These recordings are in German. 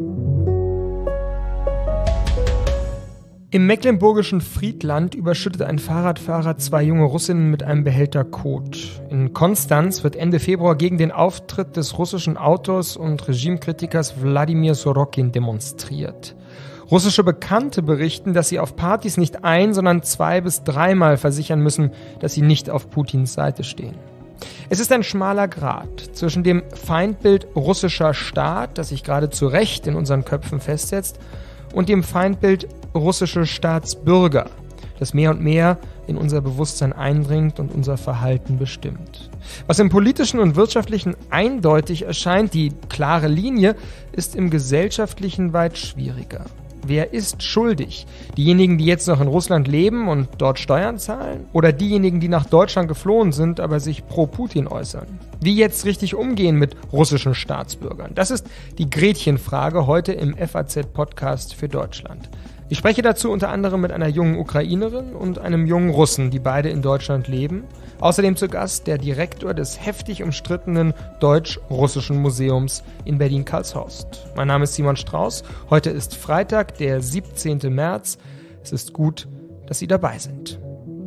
Im mecklenburgischen Friedland überschüttet ein Fahrradfahrer 2 junge Russinnen mit einem Behälter Kot. In Konstanz wird Ende Februar gegen den Auftritt des russischen Autors und Regimekritikers Wladimir Sorokin demonstriert. Russische Bekannte berichten, dass sie auf Partys nicht sondern 2- bis 3-mal versichern müssen, dass sie nicht auf Putins Seite stehen. Es ist ein schmaler Grat zwischen dem Feindbild russischer Staat, das sich gerade zu Recht in unseren Köpfen festsetzt, und dem Feindbild russische Staatsbürger, das mehr und mehr in unser Bewusstsein eindringt und unser Verhalten bestimmt. Was im politischen und wirtschaftlichen eindeutig erscheint, die klare Linie, ist im gesellschaftlichen weit schwieriger. Wer ist schuldig? Diejenigen, die jetzt noch in Russland leben und dort Steuern zahlen? Oder diejenigen, die nach Deutschland geflohen sind, aber sich pro Putin äußern? Wie jetzt richtig umgehen mit russischen Staatsbürgern? Das ist die Gretchenfrage heute im FAZ-Podcast für Deutschland. Ich spreche dazu unter anderem mit einer jungen Ukrainerin und einem jungen Russen, die beide in Deutschland leben. Außerdem zu Gast der Direktor des heftig umstrittenen Deutsch-Russischen Museums in Berlin-Karlshorst. Mein Name ist Simon Strauß. Heute ist Freitag, der 17. März. Es ist gut, dass Sie dabei sind.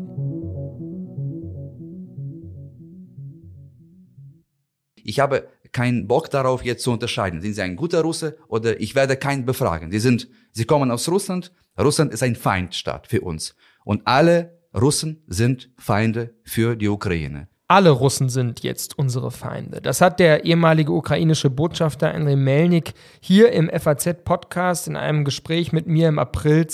Ich habe keinen Bock darauf, jetzt zu unterscheiden. Sind Sie ein guter Russe oder ich werde keinen befragen. Sie kommen aus Russland. Russland ist ein Feindstaat für uns. Und alle Russen sind Feinde für die Ukraine. Alle Russen sind jetzt unsere Feinde. Das hat der ehemalige ukrainische Botschafter Andrei Melnik hier im FAZ-Podcast in einem Gespräch mit mir im April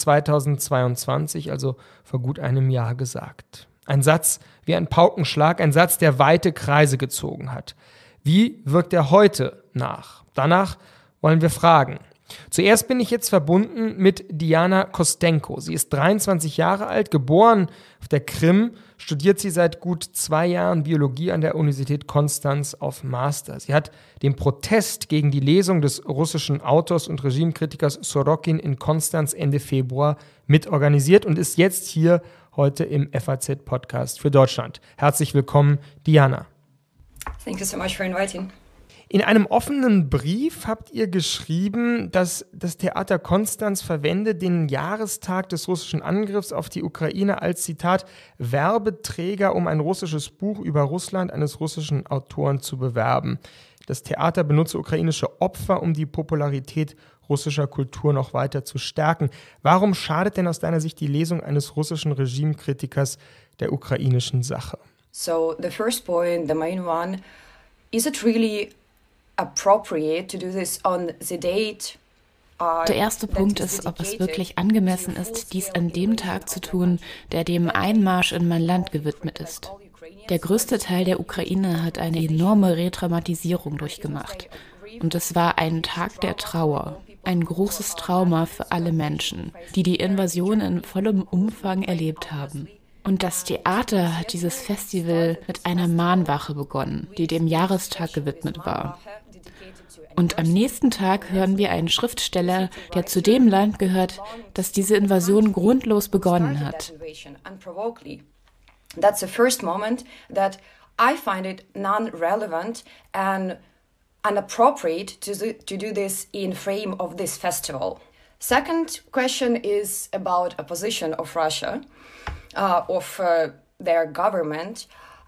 2022, also vor gut einem Jahr, gesagt. Ein Satz wie ein Paukenschlag, ein Satz, der weite Kreise gezogen hat. Wie wirkt er heute nach? Danach wollen wir fragen. Zuerst bin ich jetzt verbunden mit Diana Kostenko. Sie ist 23 Jahre alt, geboren auf der Krim, studiert sie seit gut 2 Jahren Biologie an der Universität Konstanz auf Master. Sie hat den Protest gegen die Lesung des russischen Autors und Regimekritikers Sorokin in Konstanz Ende Februar mitorganisiert und ist jetzt hier heute im FAZ-Podcast für Deutschland. Herzlich willkommen, Diana. Thank you so much for inviting. In einem offenen Brief habt ihr geschrieben, dass das Theater Konstanz verwende den Jahrestag des russischen Angriffs auf die Ukraine als, Zitat, Werbeträger, um ein russisches Buch über Russland eines russischen Autoren zu bewerben. Das Theater benutze ukrainische Opfer, um die Popularität russischer Kultur noch weiter zu stärken. Warum schadet denn aus deiner Sicht die Lesung eines russischen Regimekritikers der ukrainischen Sache? So the first point, the main one, is it really appropriate to do this on the date? Der erste Punkt ist, ob es wirklich angemessen ist, dies an dem Tag zu tun, der dem Einmarsch in mein Land gewidmet ist. Der größte Teil der Ukraine hat eine enorme Retraumatisierung durchgemacht. Und es war ein Tag der Trauer, ein großes Trauma für alle Menschen, die die Invasion in vollem Umfang erlebt haben. Und das Theater hat dieses Festival mit einer Mahnwache begonnen, die dem Jahrestag gewidmet war. Und am nächsten Tag hören wir einen Schriftsteller, der zu dem Land gehört, das diese Invasion grundlos begonnen hat. That's the first moment that I find it non-relevant and inappropriate to do this in frame of this festival. Second question is about a position of Russia. Of their government.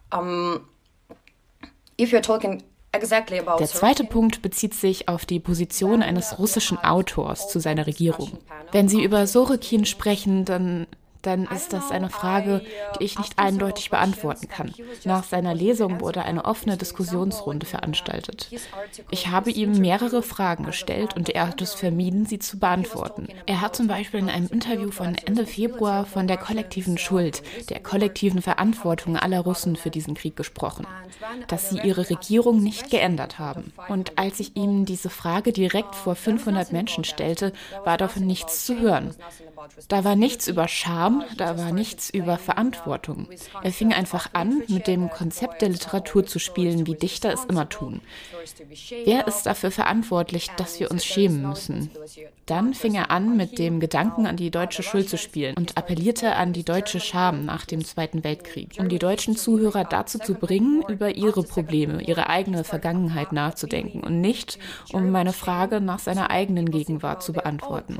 If you're talking exactly about Der zweite Punkt bezieht sich auf die Position eines russischen Autors zu seiner Regierung. Wenn Sie über Sorokin sprechen, dann ist das eine Frage, die ich nicht eindeutig beantworten kann. Nach seiner Lesung wurde eine offene Diskussionsrunde veranstaltet. Ich habe ihm mehrere Fragen gestellt und er hat es vermieden, sie zu beantworten. Er hat zum Beispiel in einem Interview von Ende Februar von der kollektiven Schuld, der kollektiven Verantwortung aller Russen für diesen Krieg gesprochen, dass sie ihre Regierung nicht geändert haben. Und als ich ihm diese Frage direkt vor 500 Menschen stellte, war davon nichts zu hören. Da war nichts über Scham, da war nichts über Verantwortung. Er fing einfach an, mit dem Konzept der Literatur zu spielen, wie Dichter es immer tun. Wer ist dafür verantwortlich, dass wir uns schämen müssen? Dann fing er an, mit dem Gedanken an die deutsche Schuld zu spielen und appellierte an die deutsche Scham nach dem Zweiten Weltkrieg, um die deutschen Zuhörer dazu zu bringen, über ihre Probleme, ihre eigene Vergangenheit nachzudenken und nicht, um meine Frage nach seiner eigenen Gegenwart zu beantworten.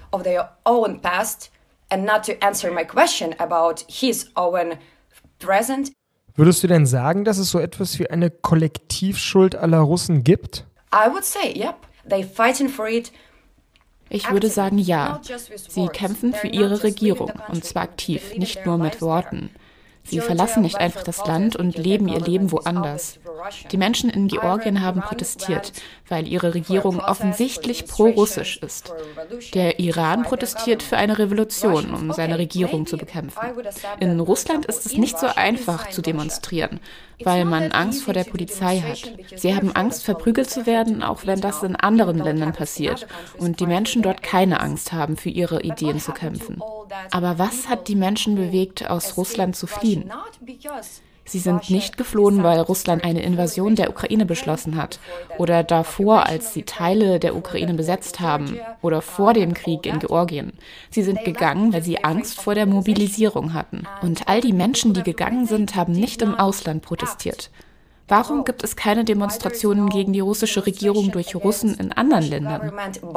Würdest du denn sagen, dass es so etwas wie eine Kollektivschuld aller Russen gibt? I would say, yep. They're fighting for it. Ich würde sagen, ja. Sie kämpfen für ihre Regierung, und zwar aktiv, nicht nur mit Worten. Sie verlassen nicht einfach das Land und leben ihr Leben woanders. Die Menschen in Georgien haben protestiert, weil ihre Regierung offensichtlich pro-russisch ist. Der Iran protestiert für eine Revolution, um seine Regierung zu bekämpfen. In Russland ist es nicht so einfach zu demonstrieren, weil man Angst vor der Polizei hat. Sie haben Angst, verprügelt zu werden, auch wenn das in anderen Ländern passiert und die Menschen dort keine Angst haben, für ihre Ideen zu kämpfen. Aber was hat die Menschen bewegt, aus Russland zu fliehen? Sie sind nicht geflohen, weil Russland eine Invasion der Ukraine beschlossen hat oder davor, als sie Teile der Ukraine besetzt haben oder vor dem Krieg in Georgien. Sie sind gegangen, weil sie Angst vor der Mobilisierung hatten. Und all die Menschen, die gegangen sind, haben nicht im Ausland protestiert. Warum gibt es keine Demonstrationen gegen die russische Regierung durch Russen in anderen Ländern?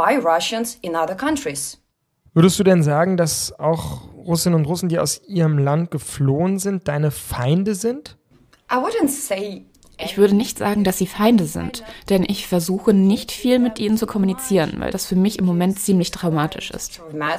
Würdest du denn sagen, dass auch Russinnen und Russen, die aus ihrem Land geflohen sind, deine Feinde sind? Ich würde nicht sagen, dass sie Feinde sind, denn ich versuche nicht viel mit ihnen zu kommunizieren, weil das für mich im Moment ziemlich traumatisch ist.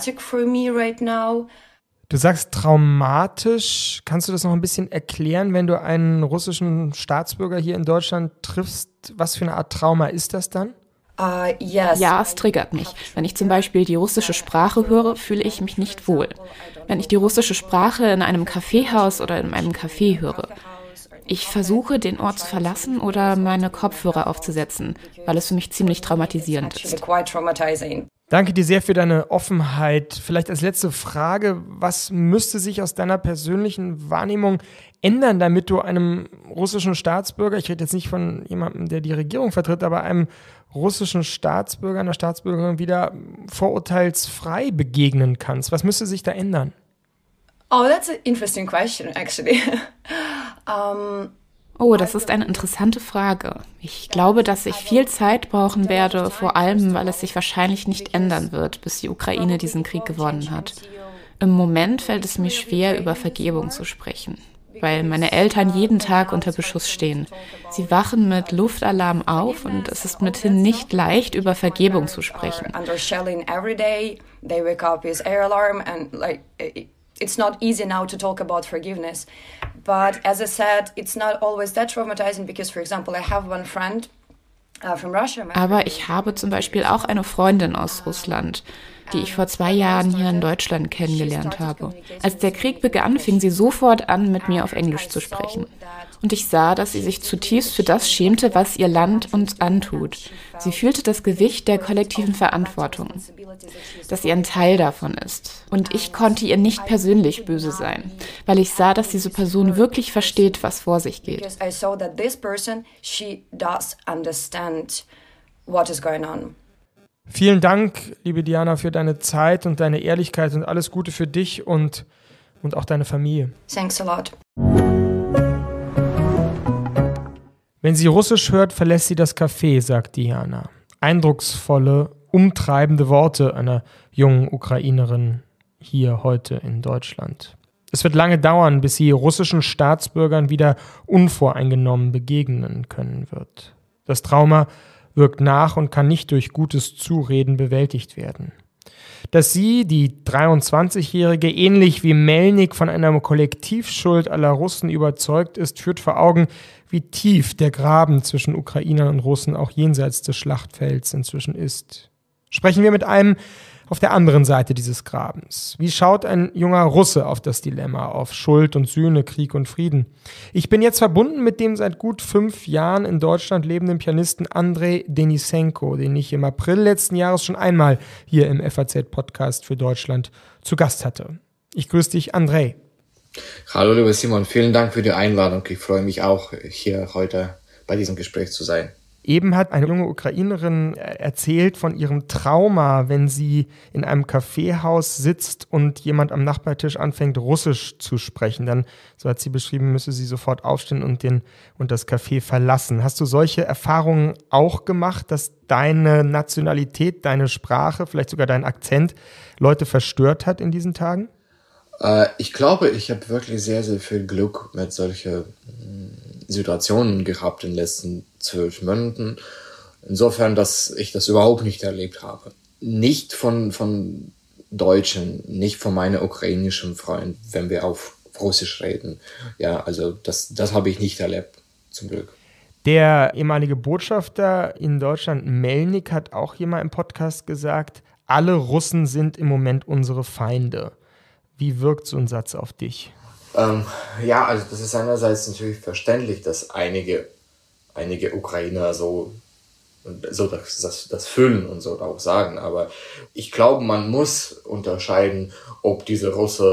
Du sagst traumatisch. Kannst du das noch ein bisschen erklären, wenn du einen russischen Staatsbürger hier in Deutschland triffst? Was für eine Art Trauma ist das dann? Ja, es triggert mich. Wenn ich zum Beispiel die russische Sprache höre, fühle ich mich nicht wohl. Wenn ich die russische Sprache in einem Kaffeehaus oder in einem Café höre. Ich versuche, den Ort zu verlassen oder meine Kopfhörer aufzusetzen, weil es für mich ziemlich traumatisierend ist. Danke dir sehr für deine Offenheit. Vielleicht als letzte Frage, was müsste sich aus deiner persönlichen Wahrnehmung ändern, damit du einem russischen Staatsbürger, ich rede jetzt nicht von jemandem, der die Regierung vertritt, aber einem russischen Staatsbürger, einer Staatsbürgerin wieder vorurteilsfrei begegnen kannst? Was müsste sich da ändern? Oh, that's an interesting question, actually. Oh, das ist eine interessante Frage. Ich glaube, dass ich viel Zeit brauchen werde, vor allem, weil es sich wahrscheinlich nicht ändern wird, bis die Ukraine diesen Krieg gewonnen hat. Im Moment fällt es mir schwer, über Vergebung zu sprechen, weil meine Eltern jeden Tag unter Beschuss stehen. Sie wachen mit Luftalarm auf und es ist mithin nicht leicht, über Vergebung zu sprechen. It's not easy now to talk about forgiveness. But as I said, it's not always that traumatizing because, for example, I have one friend from Russia. Aber ich habe zum Beispiel auch eine Freundin aus Russland, die ich vor 2 Jahren hier in Deutschland kennengelernt habe. Als der Krieg begann, fing sie sofort an, mit mir auf Englisch zu sprechen. Und ich sah, dass sie sich zutiefst für das schämte, was ihr Land uns antut. Sie fühlte das Gewicht der kollektiven Verantwortung, dass sie ein Teil davon ist. Und ich konnte ihr nicht persönlich böse sein, weil ich sah, dass diese Person wirklich versteht, was vor sich geht. Vielen Dank, liebe Diana, für deine Zeit und deine Ehrlichkeit und alles Gute für dich und auch deine Familie. Thanks a lot. Wenn sie Russisch hört, verlässt sie das Café, sagt Diana. Eindrucksvolle, umtreibende Worte einer jungen Ukrainerin hier heute in Deutschland. Es wird lange dauern, bis sie russischen Staatsbürgern wieder unvoreingenommen begegnen können wird. Das Trauma wirkt nach und kann nicht durch gutes Zureden bewältigt werden. Dass sie, die 23-Jährige, ähnlich wie Melnik von einer Kollektivschuld aller Russen überzeugt ist, führt vor Augen, wie tief der Graben zwischen Ukrainern und Russen auch jenseits des Schlachtfelds inzwischen ist. Sprechen wir mit einem auf der anderen Seite dieses Grabens. Wie schaut ein junger Russe auf das Dilemma, auf Schuld und Sühne, Krieg und Frieden? Ich bin jetzt verbunden mit dem seit gut 5 Jahren in Deutschland lebenden Pianisten Andrei Denisenko, den ich im April letzten Jahres schon einmal hier im FAZ-Podcast für Deutschland zu Gast hatte. Ich grüße dich, Andrei. Hallo, lieber Simon, vielen Dank für die Einladung. Ich freue mich auch, hier heute bei diesem Gespräch zu sein. Eben hat eine junge Ukrainerin erzählt von ihrem Trauma, wenn sie in einem Kaffeehaus sitzt und jemand am Nachbartisch anfängt, Russisch zu sprechen. Dann, so hat sie beschrieben, müsse sie sofort aufstehen und das Café verlassen. Hast du solche Erfahrungen auch gemacht, dass deine Nationalität, deine Sprache, vielleicht sogar dein Akzent Leute verstört hat in diesen Tagen? Ich glaube, ich habe wirklich sehr, sehr viel Glück mit solchen Situationen gehabt in den letzten 12 Monaten. Insofern, dass ich das überhaupt nicht erlebt habe. Nicht von Deutschen, nicht von meinen ukrainischen Freunden, wenn wir auf Russisch reden. Ja, also das habe ich nicht erlebt, zum Glück. Der ehemalige Botschafter in Deutschland, Melnik, hat auch hier mal im Podcast gesagt, alle Russen sind im Moment unsere Feinde. Wie wirkt so ein Satz auf dich? Ja, also das ist einerseits natürlich verständlich, dass einige Ukrainer so das fühlen und so auch sagen, aber ich glaube, man muss unterscheiden, ob diese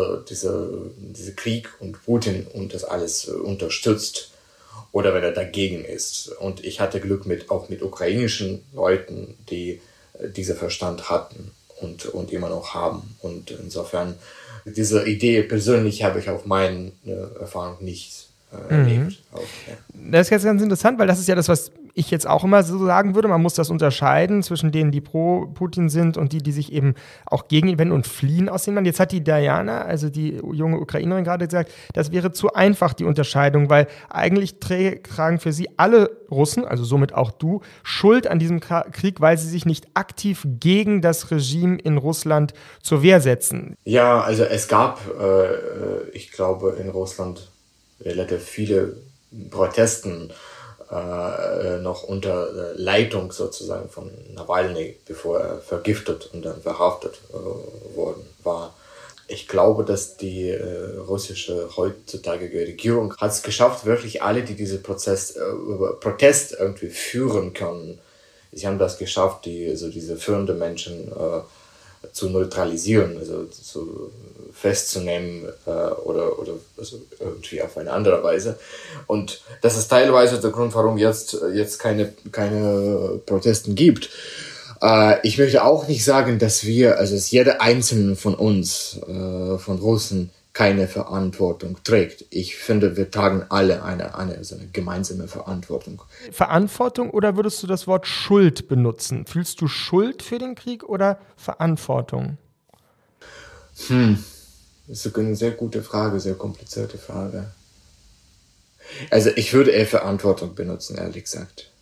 Krieg und Putin und das alles unterstützt oder wenn er dagegen ist. Und ich hatte Glück auch mit ukrainischen Leuten, die diesen Verstand hatten und immer noch haben. Und insofern, diese Idee persönlich habe ich auf meine Erfahrung nicht erlebt. Auch, ja. Das ist jetzt ganz interessant, weil das ist ja das, was ich jetzt auch immer so sagen würde. Man muss das unterscheiden zwischen denen, die pro Putin sind und die sich eben auch gegen ihn wenden und fliehen aus dem Land. Jetzt hat die Diana, also die junge Ukrainerin, gerade gesagt, das wäre zu einfach, die Unterscheidung, weil eigentlich tragen für sie alle Russen, also somit auch du, Schuld an diesem Krieg, weil sie sich nicht aktiv gegen das Regime in Russland zur Wehr setzen. Ja, also es gab, ich glaube, in Russland relativ viele Protesten noch unter Leitung sozusagen von Nawalny, bevor er vergiftet und dann verhaftet worden war. Ich glaube, dass die russische heutzutage Regierung hat es geschafft, wirklich alle, die diese Protest irgendwie führen können, sie haben das geschafft, diese führenden Menschen zu neutralisieren, also festzunehmen oder also irgendwie auf eine andere Weise. Und das ist teilweise der Grund, warum jetzt keine Protesten gibt. Ich möchte auch nicht sagen, dass dass jeder Einzelne von uns, von Russen, keine Verantwortung trägt. Ich finde, wir tragen alle eine gemeinsame Verantwortung. Verantwortung oder würdest du das Wort Schuld benutzen? Fühlst du Schuld für den Krieg oder Verantwortung? Das ist eine sehr gute Frage, sehr komplizierte Frage. Also ich würde eher Verantwortung benutzen, ehrlich gesagt.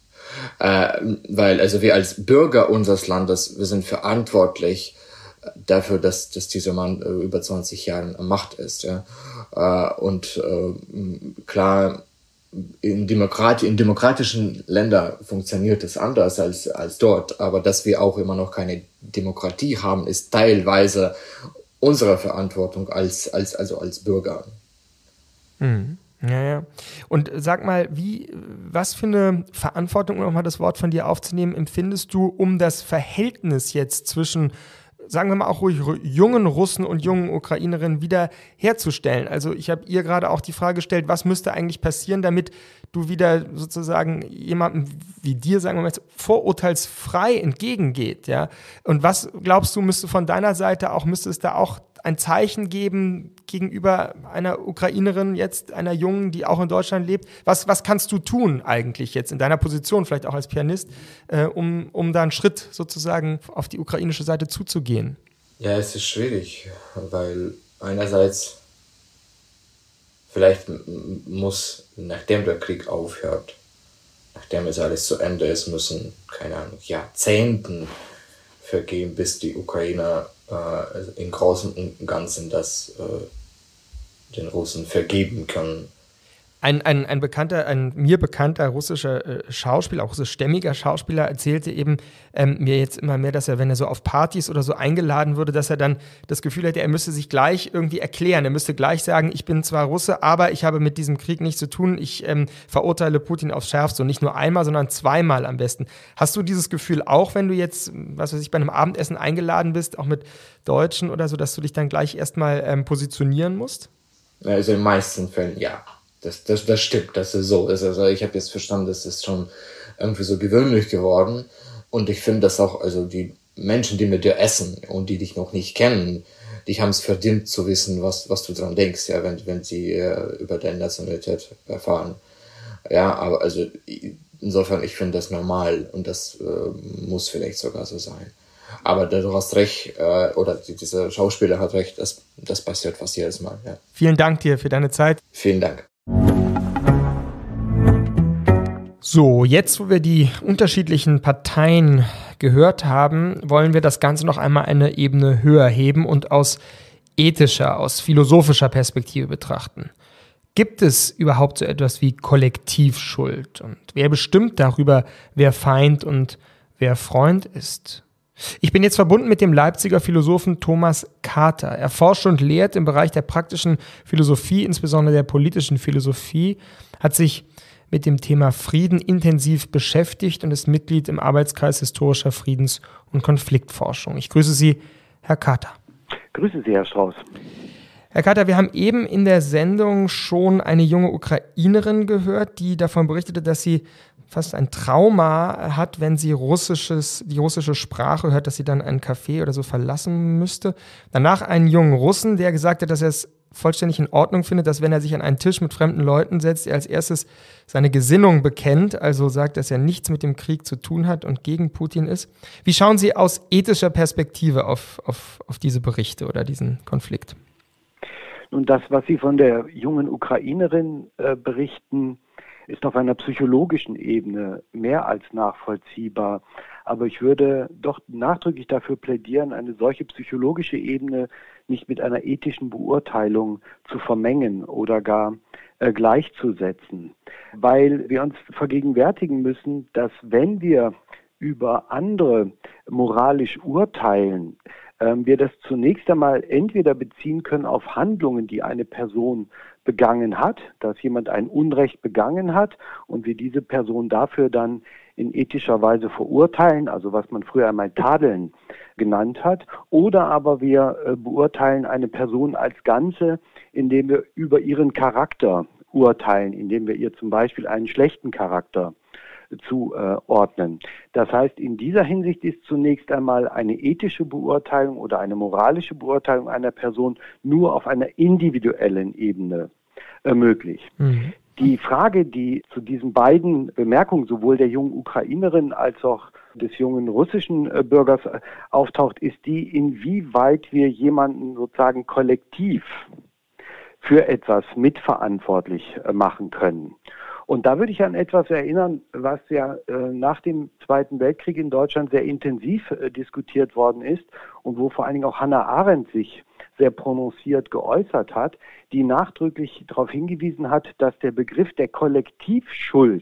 Weil also wir als Bürger unseres Landes, wir sind verantwortlich dafür, dass dieser Mann über 20 Jahre an Macht ist. Ja? Und klar, in demokratischen Ländern funktioniert es anders als dort, aber dass wir auch immer noch keine Demokratie haben, ist teilweise unsere Verantwortung als Bürger. Mhm. Ja. Und sag mal, was für eine Verantwortung, um nochmal das Wort von dir aufzunehmen, empfindest du, um das Verhältnis jetzt zwischen, sagen wir mal auch ruhig, jungen Russen und jungen Ukrainerinnen wieder herzustellen? Also ich habe ihr gerade auch die Frage gestellt, was müsste eigentlich passieren, damit du wieder sozusagen jemandem wie dir, sagen wir mal jetzt, vorurteilsfrei entgegengeht, ja? Und was glaubst du, müsste es da auch ein Zeichen geben gegenüber einer Ukrainerin jetzt, einer Jungen, die auch in Deutschland lebt? Was kannst du tun eigentlich jetzt in deiner Position, vielleicht auch als Pianist, um da einen Schritt sozusagen auf die ukrainische Seite zuzugehen? Ja, es ist schwierig, weil einerseits vielleicht muss, nachdem der Krieg aufhört, nachdem es alles zu Ende ist, müssen, keine Ahnung, Jahrzehnten vergehen, bis die Ukrainer im Großen und Ganzen das den Russen vergeben können. Ein mir bekannter russischer Schauspieler, auch russischstämmiger Schauspieler, erzählte eben mir jetzt immer mehr, dass er, wenn er so auf Partys oder so eingeladen würde, dass er dann das Gefühl hätte, er müsste sich gleich irgendwie erklären. Er müsste gleich sagen, ich bin zwar Russe, aber ich habe mit diesem Krieg nichts zu tun. Ich verurteile Putin aufs Schärfste. Und nicht nur einmal, sondern zweimal am besten. Hast du dieses Gefühl auch, wenn du jetzt, was weiß ich, bei einem Abendessen eingeladen bist, auch mit Deutschen oder so, dass du dich dann gleich erstmal positionieren musst? Also in den meisten Fällen, ja. Das stimmt, dass es so ist. Also ich habe jetzt verstanden, dass es schon irgendwie so gewöhnlich geworden. Und ich finde, dass auch, also die Menschen, die mit dir essen und die dich noch nicht kennen, die haben es verdient zu wissen, was du dran denkst, ja, wenn sie über deine Nationalität erfahren. Ja, aber also insofern, ich finde das normal und das muss vielleicht sogar so sein. Aber du hast recht, oder dieser Schauspieler hat recht, das passiert fast jedes Mal. Ja. Vielen Dank dir für deine Zeit. Vielen Dank. So, jetzt, wo wir die unterschiedlichen Parteien gehört haben, wollen wir das Ganze noch einmal eine Ebene höher heben und aus ethischer, aus philosophischer Perspektive betrachten. Gibt es überhaupt so etwas wie Kollektivschuld? Und wer bestimmt darüber, wer Feind und wer Freund ist? Ich bin jetzt verbunden mit dem Leipziger Philosophen Thomas Carter. Er forscht und lehrt im Bereich der praktischen Philosophie, insbesondere der politischen Philosophie, hat sich mit dem Thema Frieden intensiv beschäftigt und ist Mitglied im Arbeitskreis historischer Friedens- und Konfliktforschung. Ich grüße Sie, Herr Carter. Grüße Sie, Herr Strauß. Herr Carter, wir haben eben in der Sendung schon eine junge Ukrainerin gehört, die davon berichtete, dass sie fast ein Trauma hat, wenn sie die russische Sprache hört, dass sie dann ein Café oder so verlassen müsste. Danach einen jungen Russen, der gesagt hat, dass er es vollständig in Ordnung findet, dass wenn er sich an einen Tisch mit fremden Leuten setzt, er als erstes seine Gesinnung bekennt, also sagt, dass er nichts mit dem Krieg zu tun hat und gegen Putin ist. Wie schauen Sie aus ethischer Perspektive auf diese Berichte oder diesen Konflikt? Nun, das, was Sie von der jungen Ukrainerin berichten, ist auf einer psychologischen Ebene mehr als nachvollziehbar. Aber ich würde doch nachdrücklich dafür plädieren, eine solche psychologische Ebene nicht mit einer ethischen Beurteilung zu vermengen oder gar gleichzusetzen. Weil wir uns vergegenwärtigen müssen, dass wenn wir über andere moralisch urteilen, wir das zunächst einmal entweder beziehen können auf Handlungen, die eine Person begangen hat, dass jemand ein Unrecht begangen hat und wir diese Person dafür dann in ethischer Weise verurteilen, also was man früher einmal Tadeln genannt hat, oder aber wir beurteilen eine Person als Ganze, indem wir über ihren Charakter urteilen, indem wir ihr zum Beispiel einen schlechten Charakter zuordnen. Das heißt, in dieser Hinsicht ist zunächst einmal eine ethische Beurteilung oder eine moralische Beurteilung einer Person nur auf einer individuellen Ebene möglich. Mhm. Die Frage, die zu diesen beiden Bemerkungen sowohl der jungen Ukrainerin als auch des jungen russischen Bürgers auftaucht, ist die, inwieweit wir jemanden sozusagen kollektiv für etwas mitverantwortlich machen können. Und da würde ich an etwas erinnern, was ja nach dem Zweiten Weltkrieg in Deutschland sehr intensiv diskutiert worden ist und wo vor allen Dingen auch Hannah Arendt sich sehr prononciert geäußert hat, die nachdrücklich darauf hingewiesen hat, dass der Begriff der Kollektivschuld,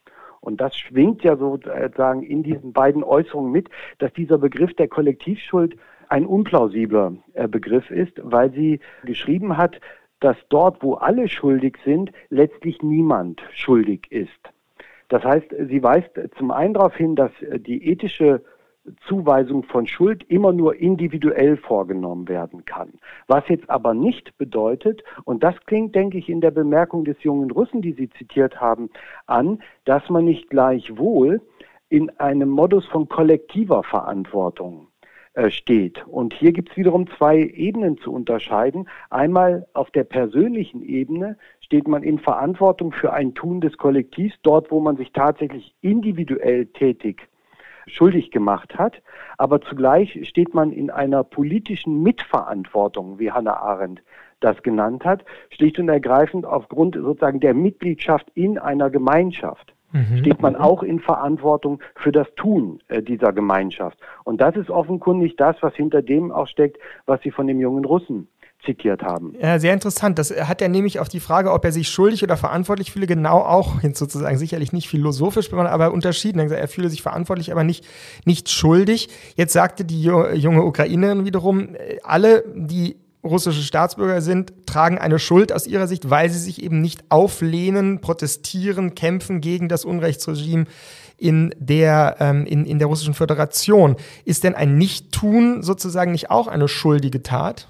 und das schwingt ja sozusagen in diesen beiden Äußerungen mit, dass dieser Begriff der Kollektivschuld ein unplausibler Begriff ist, weil sie geschrieben hat, dass dort, wo alle schuldig sind, letztlich niemand schuldig ist. Das heißt, sie weist zum einen darauf hin, dass die ethische Zuweisung von Schuld immer nur individuell vorgenommen werden kann. Was jetzt aber nicht bedeutet, und das klingt, denke ich, in der Bemerkung des jungen Russen, die Sie zitiert haben, an, dass man nicht gleichwohl in einem Modus von kollektiver Verantwortung steht. Und hier gibt es wiederum zwei Ebenen zu unterscheiden. Einmal auf der persönlichen Ebene steht man in Verantwortung für ein Tun des Kollektivs, dort wo man sich tatsächlich individuell tätig schuldig gemacht hat. Aber zugleich steht man in einer politischen Mitverantwortung, wie Hannah Arendt das genannt hat, schlicht und ergreifend aufgrund sozusagen der Mitgliedschaft in einer Gemeinschaft. Steht man auch in Verantwortung für das Tun dieser Gemeinschaft. Und das ist offenkundig das, was hinter dem auch steckt, was Sie von dem jungen Russen zitiert haben. Ja, sehr interessant. Das hat er nämlich auf die Frage, ob er sich schuldig oder verantwortlich fühle, genau auch sozusagen, sicherlich nicht philosophisch, aber unterschieden. Er fühle sich verantwortlich, aber nicht schuldig. Jetzt sagte die junge Ukrainerin wiederum, alle, die russische Staatsbürger sind, tragen eine Schuld aus ihrer Sicht, weil sie sich eben nicht auflehnen, protestieren, kämpfen gegen das Unrechtsregime in der Russischen Föderation. Ist denn ein Nichttun sozusagen nicht auch eine schuldige Tat?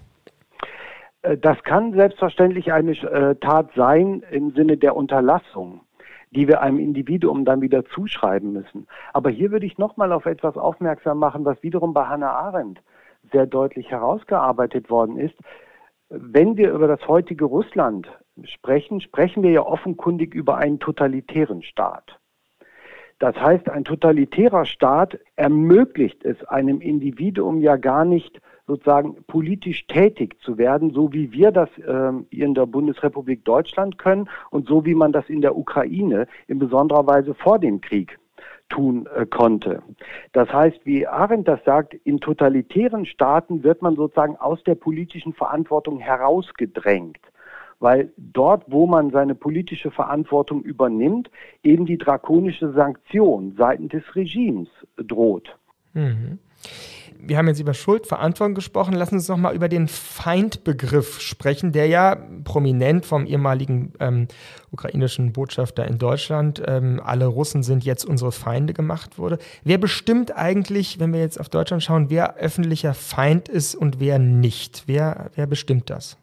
Das kann selbstverständlich eine Tat sein im Sinne der Unterlassung. die wir einem Individuum dann wieder zuschreiben müssen. Aber hier würde ich nochmal auf etwas aufmerksam machen, was wiederum bei Hannah Arendt sehr deutlich herausgearbeitet worden ist. Wenn wir über das heutige Russland sprechen, sprechen wir ja offenkundig über einen totalitären Staat. Das heißt, ein totalitärer Staat ermöglicht es einem Individuum ja gar nicht, sozusagen politisch tätig zu werden, so wie wir das in der Bundesrepublik Deutschland können und so wie man das in der Ukraine in besonderer Weise vor dem Krieg tun konnte. Das heißt, wie Arendt das sagt, in totalitären Staaten wird man sozusagen aus der politischen Verantwortung herausgedrängt, weil dort, wo man seine politische Verantwortung übernimmt, eben die drakonische Sanktion seitens des Regimes droht. Mhm. Wir haben jetzt über Schuldverantwortung gesprochen. Lassen Sie uns noch mal über den Feindbegriff sprechen, der ja prominent vom ehemaligen ukrainischen Botschafter in Deutschland, alle Russen sind jetzt unsere Feinde, gemacht wurde. Wer bestimmt eigentlich, wenn wir jetzt auf Deutschland schauen, wer öffentlicher Feind ist und wer nicht? Wer bestimmt das?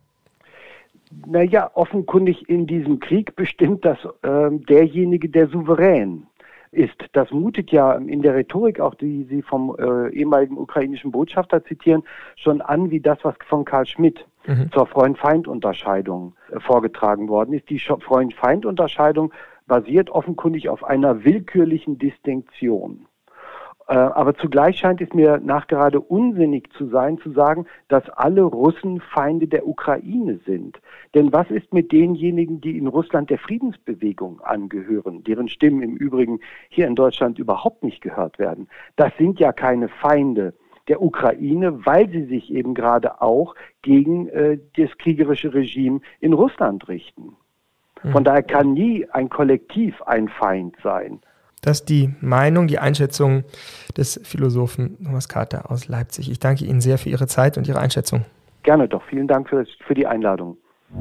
Naja, offenkundig in diesem Krieg bestimmt das derjenige, der souverän ist. Das mutet ja in der Rhetorik, auch die Sie vom ehemaligen ukrainischen Botschafter zitieren, schon an wie das, was von Carl Schmitt zur Freund-Feind-Unterscheidung vorgetragen worden ist. Die Freund-Feind-Unterscheidung basiert offenkundig auf einer willkürlichen Distinktion. Aber zugleich scheint es mir nachgerade unsinnig zu sein, zu sagen, dass alle Russen Feinde der Ukraine sind. Denn was ist mit denjenigen, die in Russland der Friedensbewegung angehören, deren Stimmen im Übrigen hier in Deutschland überhaupt nicht gehört werden? Das sind ja keine Feinde der Ukraine, weil sie sich eben gerade auch gegen das kriegerische Regime in Russland richten. Von daher kann nie ein Kollektiv ein Feind sein. Das ist die Meinung, die Einschätzung des Philosophen Thomas Carter aus Leipzig. Ich danke Ihnen sehr für Ihre Zeit und Ihre Einschätzung. Gerne doch. Vielen Dank für die Einladung.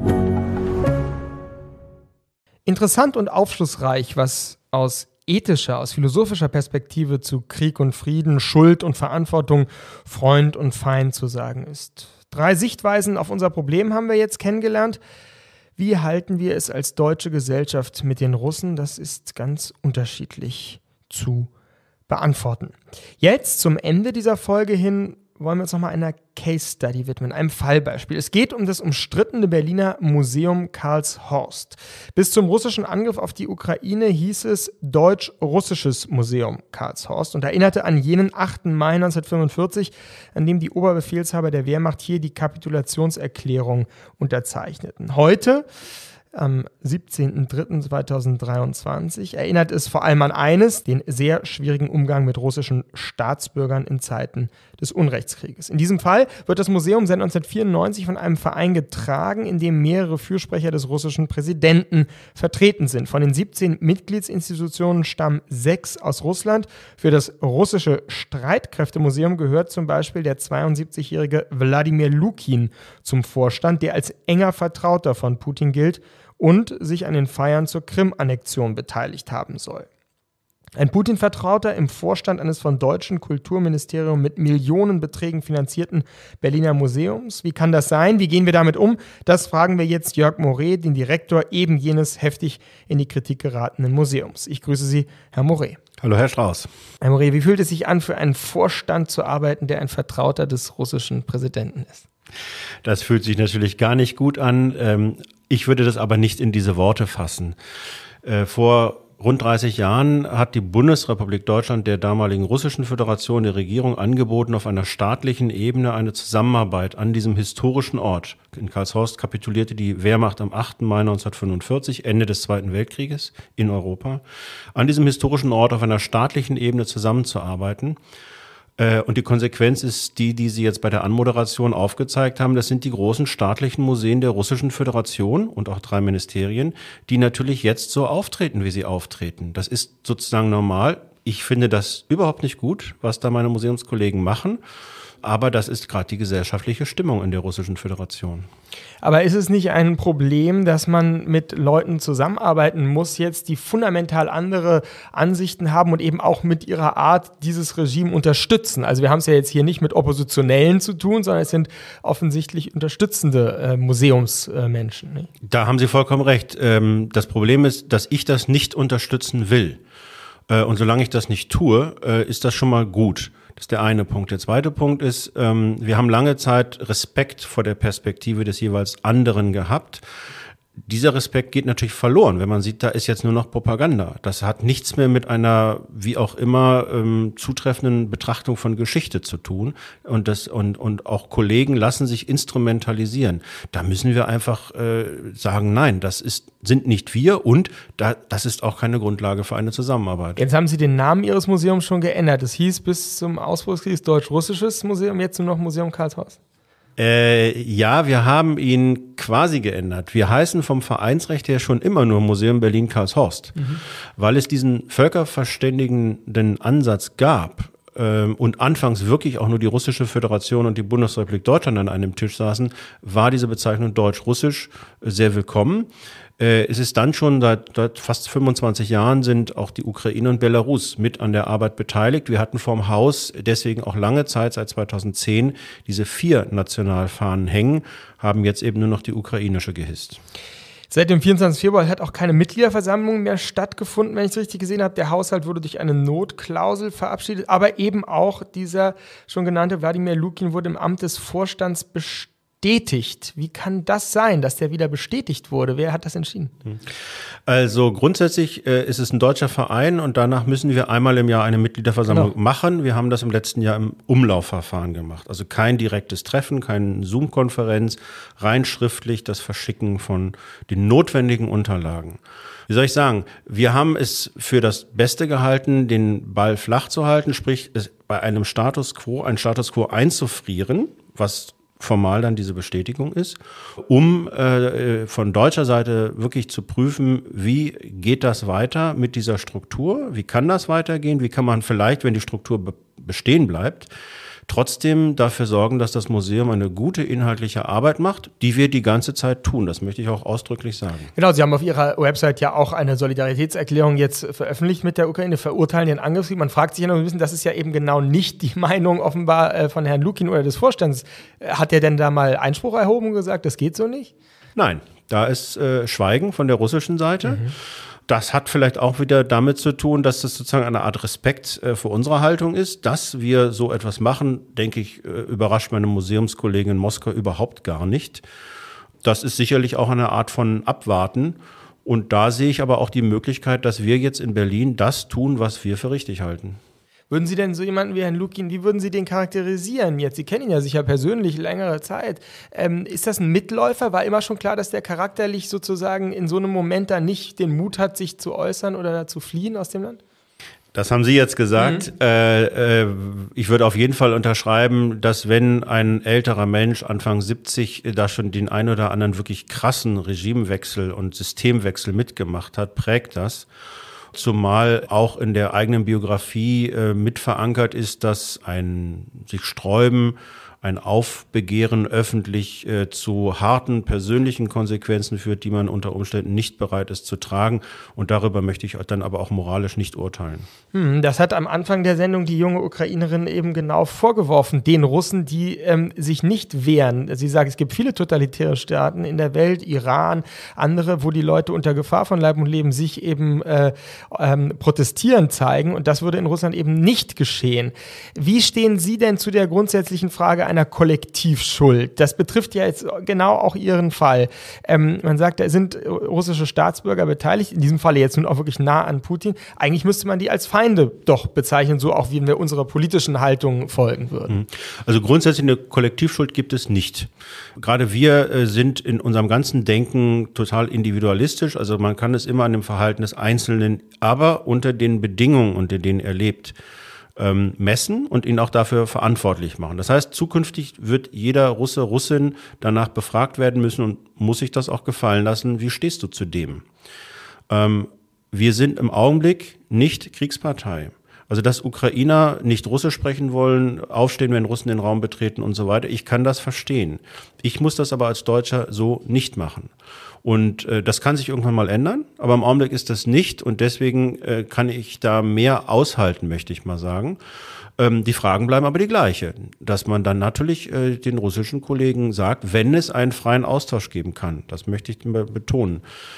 Interessant und aufschlussreich, was aus ethischer, aus philosophischer Perspektive zu Krieg und Frieden, Schuld und Verantwortung, Freund und Feind zu sagen ist. 3 Sichtweisen auf unser Problem haben wir jetzt kennengelernt. Wie halten wir es als deutsche Gesellschaft mit den Russen? Das ist ganz unterschiedlich zu beantworten. Jetzt zum Ende dieser Folge hin wollen wir uns nochmal einer Case Study widmen, einem Fallbeispiel. Es geht um das umstrittene Berliner Museum Karlshorst. Bis zum russischen Angriff auf die Ukraine hieß es Deutsch-Russisches Museum Karlshorst und erinnerte an jenen 8. Mai 1945, an dem die Oberbefehlshaber der Wehrmacht hier die Kapitulationserklärung unterzeichneten. Heute, am 17.03.2023, erinnert es vor allem an eines, den sehr schwierigen Umgang mit russischen Staatsbürgern in Zeiten des Unrechtskrieges. In diesem Fall wird das Museum seit 1994 von einem Verein getragen, in dem mehrere Fürsprecher des russischen Präsidenten vertreten sind. Von den 17 Mitgliedsinstitutionen stammen 6 aus Russland. Für das russische Streitkräftemuseum gehört zum Beispiel der 72-jährige Wladimir Lukin zum Vorstand, der als enger Vertrauter von Putin gilt und sich an den Feiern zur Krim-Annexion beteiligt haben soll. Ein Putin-Vertrauter im Vorstand eines von deutschen Kulturministerium mit Millionenbeträgen finanzierten Berliner Museums. Wie kann das sein? Wie gehen wir damit um? Das fragen wir jetzt Jörg Moret, den Direktor eben jenes heftig in die Kritik geratenen Museums. Ich grüße Sie, Herr Moret. Hallo, Herr Strauß. Herr Moret, wie fühlt es sich an, für einen Vorstand zu arbeiten, der ein Vertrauter des russischen Präsidenten ist? Das fühlt sich natürlich gar nicht gut an. Ich würde das aber nicht in diese Worte fassen. Vor rund 30 Jahren hat die Bundesrepublik Deutschland der damaligen Russischen Föderation, der Regierung, angeboten, auf einer staatlichen Ebene eine Zusammenarbeit an diesem historischen Ort. In Karlshorst kapitulierte die Wehrmacht am 8. Mai 1945, Ende des Zweiten Weltkrieges in Europa, an diesem historischen Ort auf einer staatlichen Ebene zusammenzuarbeiten. Und die Konsequenz ist die Sie jetzt bei der Anmoderation aufgezeigt haben. Das sind die großen staatlichen Museen der Russischen Föderation und auch 3 Ministerien, die natürlich jetzt so auftreten, wie sie auftreten. Das ist sozusagen normal. Ich finde das überhaupt nicht gut, was da meine Museumskollegen machen. Aber das ist gerade die gesellschaftliche Stimmung in der Russischen Föderation. Aber ist es nicht ein Problem, dass man mit Leuten zusammenarbeiten muss, jetzt die fundamental andere Ansichten haben und eben auch mit ihrer Art dieses Regime unterstützen? Also wir haben es ja jetzt hier nicht mit Oppositionellen zu tun, sondern es sind offensichtlich unterstützende Museumsmenschen. Ne? Da haben Sie vollkommen recht. Das Problem ist, dass ich das nicht unterstützen will. Und solange ich das nicht tue, ist das schon mal gut. Das ist der eine Punkt. Der zweite Punkt ist, wir haben lange Zeit Respekt vor der Perspektive des jeweils anderen gehabt. Dieser Respekt geht natürlich verloren, wenn man sieht, da ist jetzt nur noch Propaganda. Das hat nichts mehr mit einer, wie auch immer, zutreffenden Betrachtung von Geschichte zu tun. Und auch Kollegen lassen sich instrumentalisieren. Da müssen wir einfach sagen, nein, sind nicht wir und das ist auch keine Grundlage für eine Zusammenarbeit. Jetzt haben Sie den Namen Ihres Museums schon geändert. Es hieß bis zum Ausbruch des Krieges Deutsch-Russisches Museum, jetzt nur noch Museum Karlshorst. Ja, wir haben ihn quasi geändert. Wir heißen vom Vereinsrecht her schon immer nur Museum Berlin-Karlshorst, weil es diesen völkerverständigenden Ansatz gab und anfangs wirklich auch nur die Russische Föderation und die Bundesrepublik Deutschland an einem Tisch saßen, war diese Bezeichnung Deutsch-Russisch sehr willkommen. Es ist dann schon seit fast 25 Jahren sind auch die Ukraine und Belarus mit an der Arbeit beteiligt. Wir hatten vorm Haus deswegen auch lange Zeit, seit 2010, diese 4 Nationalfahnen hängen, haben jetzt eben nur noch die ukrainische gehisst. Seit dem 24. Februar hat auch keine Mitgliederversammlung mehr stattgefunden, wenn ich es richtig gesehen habe. Der Haushalt wurde durch eine Notklausel verabschiedet, aber eben auch dieser schon genannte Wladimir Lukin wurde im Amt des Vorstands bestätigt. Wie kann das sein, dass der wieder bestätigt wurde? Wer hat das entschieden? Also grundsätzlich ist es ein deutscher Verein und danach müssen wir einmal im Jahr eine Mitgliederversammlung machen. Wir haben das im letzten Jahr im Umlaufverfahren gemacht. Also kein direktes Treffen, keine Zoom-Konferenz, rein schriftlich das Verschicken von den notwendigen Unterlagen. Wie soll ich sagen, wir haben es für das Beste gehalten, den Ball flach zu halten, sprich bei einem Status quo einzufrieren, was formal dann diese Bestätigung ist, um von deutscher Seite wirklich zu prüfen, wie geht das weiter mit dieser Struktur, wie kann das weitergehen, wie kann man vielleicht, wenn die Struktur bestehen bleibt, trotzdem dafür sorgen, dass das Museum eine gute inhaltliche Arbeit macht, die wir die ganze Zeit tun. Das möchte ich auch ausdrücklich sagen. Genau, Sie haben auf Ihrer Website ja auch eine Solidaritätserklärung jetzt veröffentlicht mit der Ukraine, verurteilen den Angriffskrieg. Man fragt sich ja noch ein bisschen, das ist ja eben genau nicht die Meinung offenbar von Herrn Lukin oder des Vorstands. Hat er denn da mal Einspruch erhoben und gesagt, das geht so nicht? Nein, da ist Schweigen von der russischen Seite. Das hat vielleicht auch wieder damit zu tun, dass das sozusagen eine Art Respekt für unsere Haltung ist. Dass wir so etwas machen, denke ich, überrascht meine Museumskollegen in Moskau überhaupt gar nicht. Das ist sicherlich auch eine Art von Abwarten. Und da sehe ich aber auch die Möglichkeit, dass wir jetzt in Berlin das tun, was wir für richtig halten. Würden Sie denn so jemanden wie Herrn Lukin, wie würden Sie den charakterisieren jetzt? Sie kennen ihn ja sicher persönlich längere Zeit. Ist das ein Mitläufer? War immer schon klar, dass der charakterlich sozusagen in so einem Moment da nicht den Mut hat, sich zu äußern oder zu fliehen aus dem Land? Das haben Sie jetzt gesagt. Ich würde auf jeden Fall unterschreiben, dass wenn ein älterer Mensch Anfang 70 da schon den ein oder anderen wirklich krassen Regimewechsel und Systemwechsel mitgemacht hat, prägt das. Zumal auch in der eigenen Biografie mit verankert ist, dass ein sich sträuben, ein Aufbegehren öffentlich zu harten persönlichen Konsequenzen führt, die man unter Umständen nicht bereit ist zu tragen. Und darüber möchte ich dann aber auch moralisch nicht urteilen. Das hat am Anfang der Sendung die junge Ukrainerin eben genau vorgeworfen, den Russen, die sich nicht wehren. Sie sagt, es gibt viele totalitäre Staaten in der Welt, Iran, andere, wo die Leute unter Gefahr von Leib und Leben sich eben protestieren zeigen. Und das würde in Russland eben nicht geschehen. Wie stehen Sie denn zu der grundsätzlichen Frage einer Kollektivschuld? Das betrifft ja jetzt genau auch Ihren Fall. Man sagt, da sind russische Staatsbürger beteiligt, in diesem Falle jetzt nun auch wirklich nah an Putin. Eigentlich müsste man die als Feinde doch bezeichnen, so auch wie wir unserer politischen Haltung folgen würden. Also grundsätzlich eine Kollektivschuld gibt es nicht. Gerade wir sind in unserem ganzen Denken total individualistisch. Also man kann es immer an dem Verhalten des Einzelnen, aber unter den Bedingungen, unter denen er lebt, messen und ihn auch dafür verantwortlich machen. Das heißt, zukünftig wird jeder Russe, Russin danach befragt werden müssen und muss sich das auch gefallen lassen, wie stehst du zu dem? Wir sind im Augenblick nicht Kriegspartei. Also dass Ukrainer nicht Russisch sprechen wollen, aufstehen, wenn Russen den Raum betreten und so weiter, ich kann das verstehen. Ich muss das aber als Deutscher so nicht machen. Und das kann sich irgendwann mal ändern, aber im Augenblick ist das nicht und deswegen kann ich da mehr aushalten, möchte ich mal sagen. Die Fragen bleiben aber die gleiche, dass man dann natürlich den russischen Kollegen sagt, wenn es einen freien Austausch geben kann, das möchte ich betonen.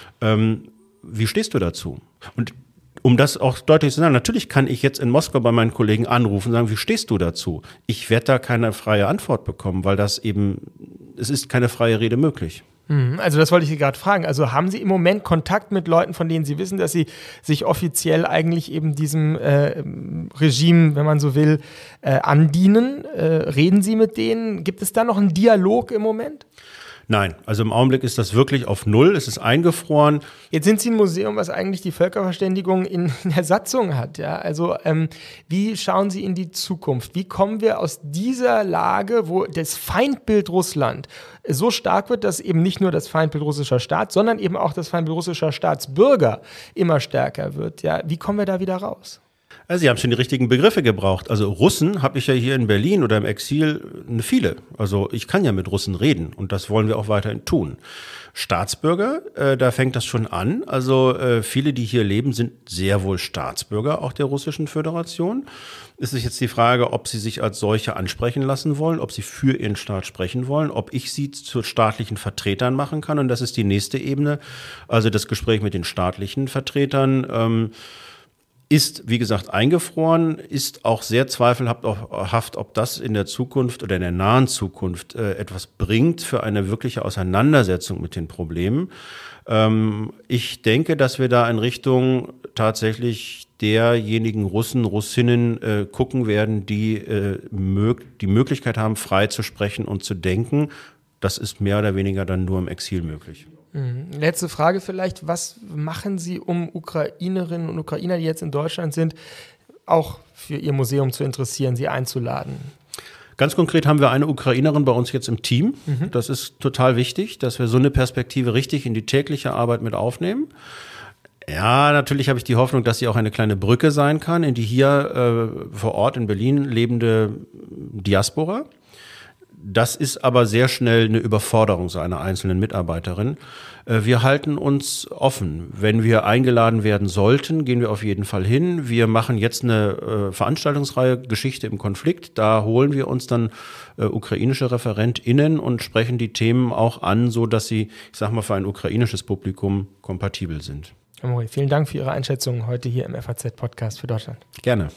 Wie stehst du dazu? Und um das auch deutlich zu sagen, natürlich kann ich jetzt in Moskau bei meinen Kollegen anrufen und sagen, wie stehst du dazu? Ich werde da keine freie Antwort bekommen, weil es ist keine freie Rede möglich. Also das wollte ich Sie gerade fragen. Also haben Sie im Moment Kontakt mit Leuten, von denen Sie wissen, dass sie sich offiziell eigentlich eben diesem Regime, wenn man so will, andienen? Reden Sie mit denen? Gibt es da noch einen Dialog im Moment? Nein, also im Augenblick ist das wirklich auf Null, es ist eingefroren. Jetzt sind Sie ein Museum, was eigentlich die Völkerverständigung in der Satzung hat. Ja? Also wie schauen Sie in die Zukunft? Wie kommen wir aus dieser Lage, wo das Feindbild Russland so stark wird, dass eben nicht nur das Feindbild russischer Staat, sondern eben auch das Feindbild russischer Staatsbürger immer stärker wird? Ja? Wie kommen wir da wieder raus? Also Sie haben schon die richtigen Begriffe gebraucht. Also Russen habe ich ja hier in Berlin oder im Exil viele. Also ich kann ja mit Russen reden und das wollen wir auch weiterhin tun. Staatsbürger, da fängt das schon an. Also viele, die hier leben, sind sehr wohl Staatsbürger auch der Russischen Föderation. Es ist jetzt die Frage, ob sie sich als solche ansprechen lassen wollen, ob sie für ihren Staat sprechen wollen, ob ich sie zu staatlichen Vertretern machen kann. Und das ist die nächste Ebene, also das Gespräch mit den staatlichen Vertretern. Ist, wie gesagt, eingefroren, ist auch sehr zweifelhaft, ob das in der Zukunft oder in der nahen Zukunft etwas bringt für eine wirkliche Auseinandersetzung mit den Problemen. Ich denke, dass wir da in Richtung tatsächlich derjenigen Russen, Russinnen gucken werden, die die Möglichkeit haben, frei zu sprechen und zu denken. Das ist mehr oder weniger dann nur im Exil möglich. Letzte Frage vielleicht, was machen Sie, um Ukrainerinnen und Ukrainer, die jetzt in Deutschland sind, auch für Ihr Museum zu interessieren, Sie einzuladen? Ganz konkret haben wir eine Ukrainerin bei uns jetzt im Team. Das ist total wichtig, dass wir so eine Perspektive richtig in die tägliche Arbeit mit aufnehmen. Ja, natürlich habe ich die Hoffnung, dass sie auch eine kleine Brücke sein kann in die hier vor Ort in Berlin lebende Diaspora. Das ist aber sehr schnell eine Überforderung so einer einzelnen Mitarbeiterin. Wir halten uns offen. Wenn wir eingeladen werden sollten, gehen wir auf jeden Fall hin. Wir machen jetzt eine Veranstaltungsreihe Geschichte im Konflikt. Da holen wir uns dann ukrainische ReferentInnen und sprechen die Themen auch an, so dass sie, ich sag mal, für ein ukrainisches Publikum kompatibel sind. Herr Mori, vielen Dank für Ihre Einschätzung heute hier im FAZ-Podcast für Deutschland. Gerne.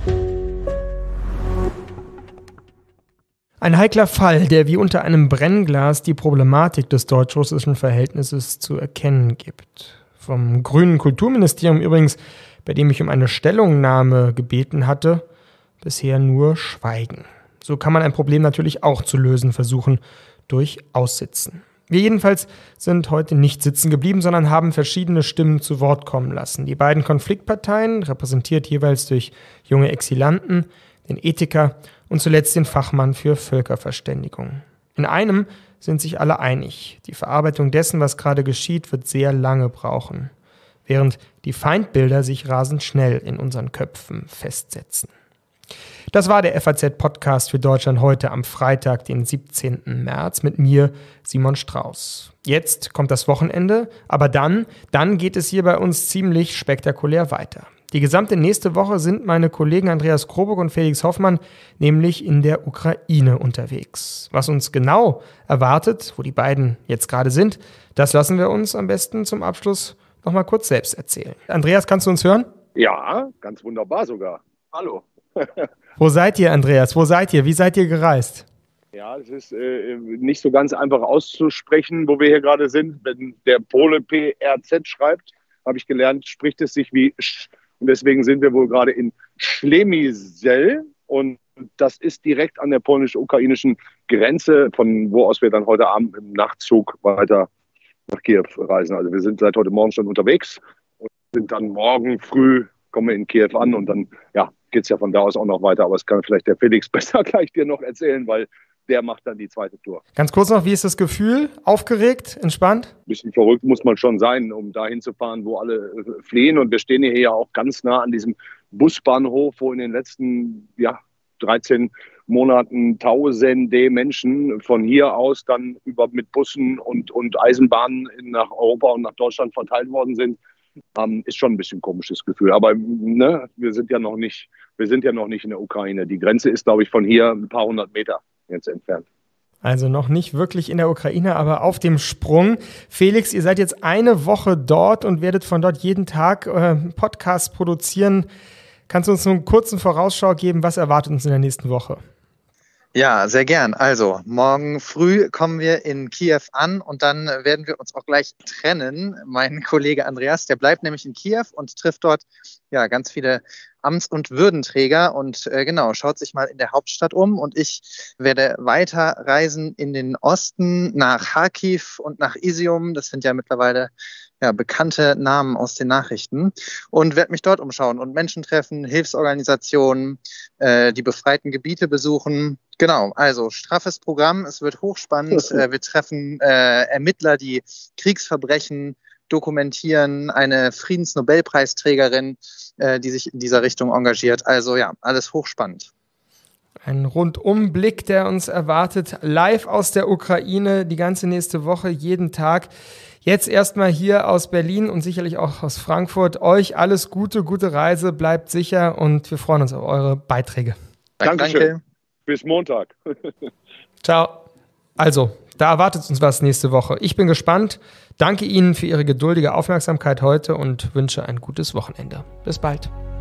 Ein heikler Fall, der wie unter einem Brennglas die Problematik des deutsch-russischen Verhältnisses zu erkennen gibt. Vom grünen Kulturministerium übrigens, bei dem ich um eine Stellungnahme gebeten hatte, bisher nur Schweigen. So kann man ein Problem natürlich auch zu lösen versuchen, durch Aussitzen. Wir jedenfalls sind heute nicht sitzen geblieben, sondern haben verschiedene Stimmen zu Wort kommen lassen. Die beiden Konfliktparteien, repräsentiert jeweils durch junge Exilanten, den Ethiker und zuletzt den Fachmann für Völkerverständigung. In einem sind sich alle einig. Die Verarbeitung dessen, was gerade geschieht, wird sehr lange brauchen, während die Feindbilder sich rasend schnell in unseren Köpfen festsetzen. Das war der FAZ-Podcast für Deutschland heute am Freitag, den 17. März, mit mir, Simon Strauß. Jetzt kommt das Wochenende, aber dann geht es hier bei uns ziemlich spektakulär weiter. Die gesamte nächste Woche sind meine Kollegen Andreas Krobock und Felix Hoffmann nämlich in der Ukraine unterwegs. Was uns genau erwartet, wo die beiden jetzt gerade sind, das lassen wir uns am besten zum Abschluss noch mal kurz selbst erzählen. Andreas, kannst du uns hören? Ja, ganz wunderbar sogar. Hallo. Wo seid ihr, Andreas? Wo seid ihr? Wie seid ihr gereist? Ja, es ist nicht so ganz einfach auszusprechen, wo wir hier gerade sind. Wenn der Pole PRZ schreibt, habe ich gelernt, spricht es sich wie Sch. Und deswegen sind wir wohl gerade in Schlemizel. Und das ist direkt an der polnisch-ukrainischen Grenze, von wo aus wir dann heute Abend im Nachtzug weiter nach Kiew reisen. Also wir sind seit heute Morgen schon unterwegs und sind dann morgen früh, kommen wir in Kiew an und dann geht es ja von da aus auch noch weiter. Aber das kann vielleicht der Felix besser gleich dir noch erzählen, weil der macht dann die zweite Tour. Ganz kurz noch, wie ist das Gefühl? Aufgeregt? Entspannt? Ein bisschen verrückt muss man schon sein, um dahin zu fahren, wo alle fliehen. Und wir stehen hier ja auch ganz nah an diesem Busbahnhof, wo in den letzten 13 Monaten tausende Menschen von hier aus dann mit Bussen und Eisenbahnen nach Europa und nach Deutschland verteilt worden sind, ist schon ein bisschen ein komisches Gefühl. Aber wir sind ja noch nicht in der Ukraine. Die Grenze ist, glaube ich, von hier ein paar hundert Meter jetzt entfernt. Also noch nicht wirklich in der Ukraine, aber auf dem Sprung. Felix, ihr seid jetzt eine Woche dort und werdet von dort jeden Tag Podcasts produzieren. Kannst du uns nur einen kurzen Vorausschau geben? Was erwartet uns in der nächsten Woche? Ja, sehr gern. Also, morgen früh kommen wir in Kiew an und dann werden wir uns auch gleich trennen. Mein Kollege Andreas, der bleibt nämlich in Kiew und trifft dort ganz viele Amts- und Würdenträger und schaut sich mal in der Hauptstadt um. Und ich werde weiter reisen in den Osten nach Kharkiv und nach Izium. Das sind ja mittlerweile bekannte Namen aus den Nachrichten und werde mich dort umschauen und Menschen treffen, Hilfsorganisationen, die befreiten Gebiete besuchen. Genau, also straffes Programm, es wird hochspannend. Wir treffen Ermittler, die Kriegsverbrechen dokumentieren, eine Friedensnobelpreisträgerin, die sich in dieser Richtung engagiert. Also alles hochspannend. Ein Rundumblick, der uns erwartet, live aus der Ukraine, die ganze nächste Woche, jeden Tag. Jetzt erstmal hier aus Berlin und sicherlich auch aus Frankfurt. Euch alles Gute, gute Reise, bleibt sicher und wir freuen uns auf eure Beiträge. Danke. Bis Montag. Ciao. Also, da erwartet uns was nächste Woche. Ich bin gespannt. Danke Ihnen für Ihre geduldige Aufmerksamkeit heute und wünsche ein gutes Wochenende. Bis bald.